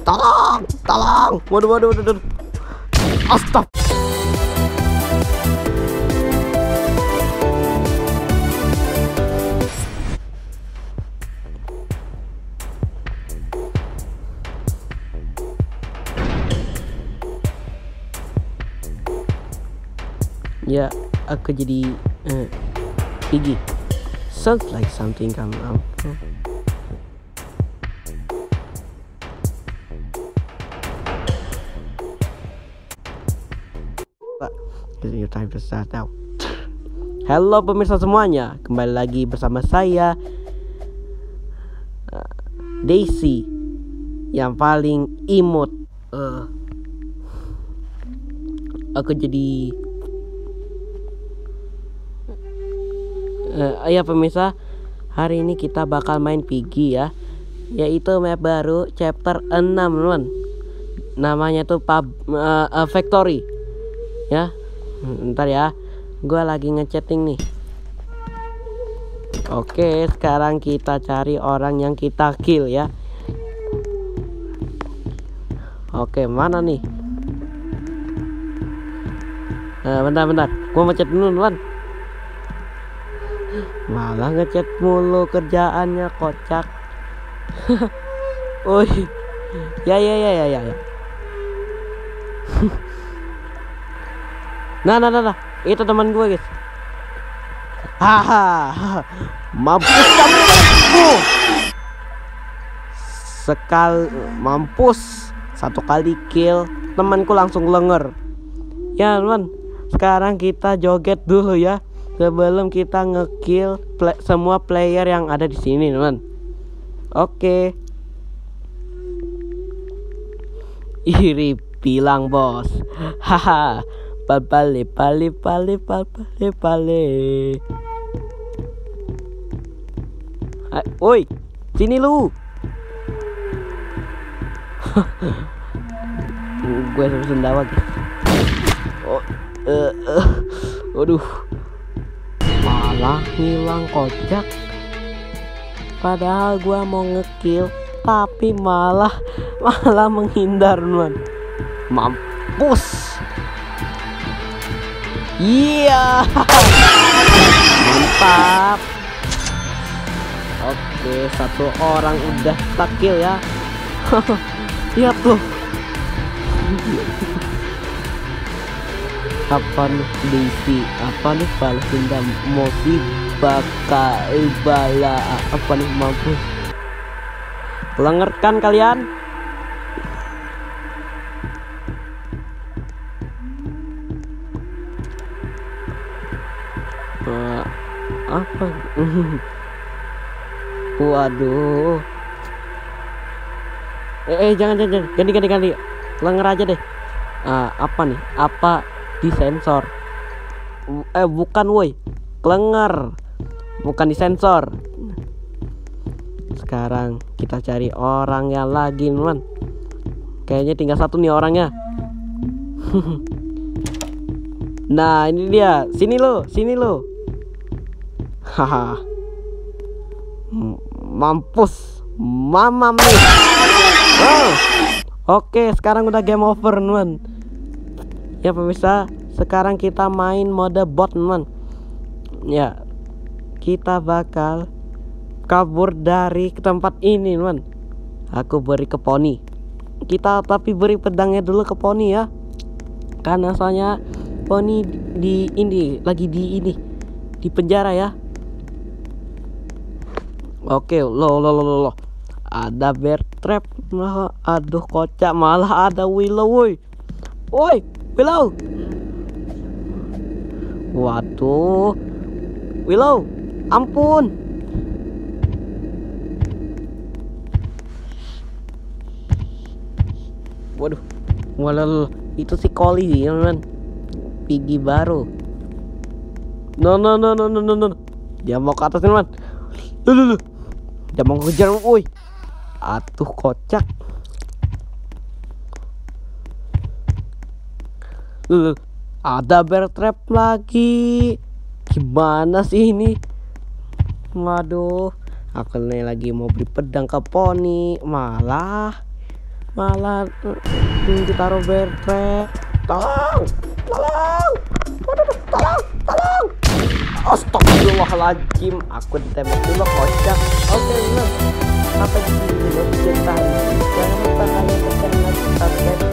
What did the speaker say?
Tolong, tolong. Waduh, waduh, waduh. Astag. Ya, aku jadi Piggy. Sounds like something come up. It's your time to start out. Halo pemirsa semuanya, kembali lagi bersama saya Daisy yang paling imut. Aku jadi ya pemirsa, hari ini kita bakal main Piggy ya, yaitu map baru chapter 6 teman. Namanya tuh Factory ya. Ntar ya, gue lagi ngechatting nih. Oke, sekarang kita cari orang yang kita kill ya. Oke, mana nih? Bentar, gue mau chat dulu teman. Malah ngechat mulu kerjaannya, kocak. Oi. Ya. Nah. Itu teman gue, guys. Haha. Mampus kamu. Mampus. Satu kali kill, temanku langsung lenger. Ya, teman. Sekarang kita joget dulu ya, sebelum kita ngekill semua player yang ada di sini, teman. Oke. Iri bilang bos. Haha. Pale. Oi, sini lu. Gue sendawa guys. Aduh. Malah hilang, kocak. Padahal gua mau ngekill, tapi malah menghindar, teman. Mampus. Iya. Mantap. Oke, satu orang udah tak kill ya. Lihat tuh. Apa nih Daisy? Apa nih balas dendam? Mosi bakal bala. Apa nih mampu? Lengerkan kalian? Apa? Waduh. Jangan. Ganti. Lenger aja deh. Apa nih? Apa disensor? Bukan woi. Lenger. Bukan disensor. Sekarang kita cari orang yang lagi, teman. Kayaknya tinggal satu nih orangnya. Nah, ini dia. Sini lo. Haha. Mampus. Mamam nih. Oke, sekarang udah game over, teman. Ya pemirsa, sekarang kita main mode bot, teman. Ya, kita bakal kabur dari tempat ini, teman. Aku beri ke poni. Kita tapi beri pedangnya dulu ke poni ya. Karena soalnya poni lagi di penjara ya. Oke, lo. Ada bear trap. Aduh, kocak, malah ada Willow, woi. Willow. Waduh. Willow, ampun. Waduh, itu si Collie sih, teman. Piggy baru. No. Dia mau ke atas, teman. Lu. Dia mau kejar, woi. Atuh, kocak. Ada bear trap lagi. Gimana sih ini? Waduh, aku nih lagi mau beli pedang ke poni, malah malah ditaruh bertrek. Tolong, tolong, tolong. Astagfirullahaladzim, aku ditembak dulu kocak. Oke, sampai di sini dulu cerita. Jangan lupa kalian tekan like, subscribe,